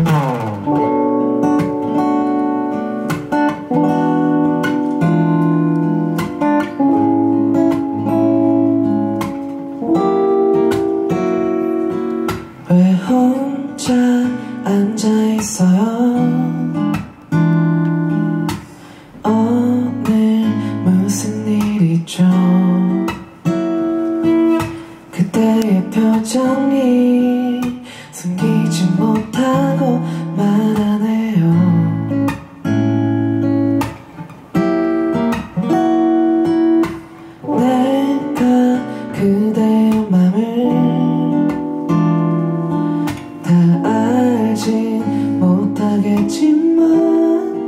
왜 혼자 앉아있어요? 오늘 무슨 일이죠? 그때의 표정이 숨기지 못하고 말하네요. 내가 그대의 맘을 다 알진 못하겠지만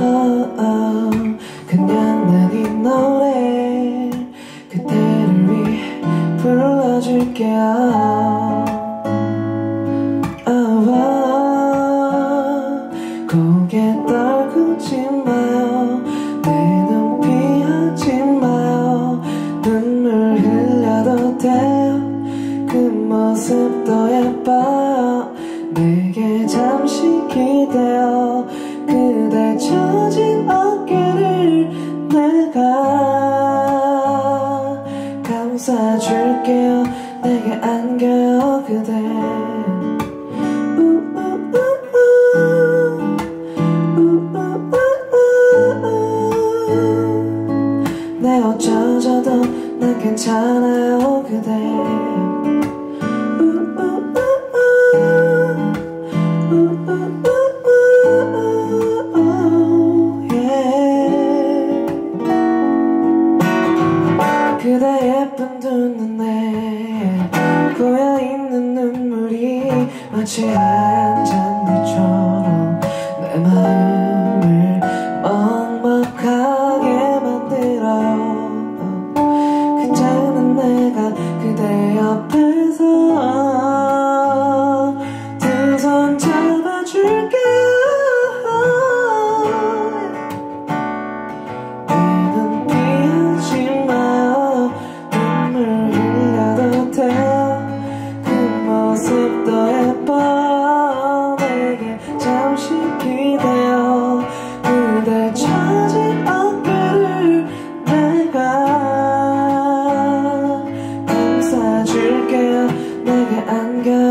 그냥 난 이 노래 그대를 위해 불러줄게요. 고개 떨구지 마요. 내 눈 피하지 마요. 눈물 흘려도 돼요. 그 모습도 예뻐요. 내게 잠시 기대어. 그대 처진 어깨를 내가 감싸줄게요. 내게 안겨요 그대. 내 옷 젖어도 난 괜찮아요 그대. 그대 예쁜 두 눈에 고여있는 눈물이 마치 하얀 잔디처럼 내 마음을 먹먹하게 만들어요. 그때는 내가 그대 옆에서 두 손 잡아줄게요. 모습도 예뻐. 내게 잠시 기대어. 그대 처진 어깨를 내가 감싸줄게요. 내게 안겨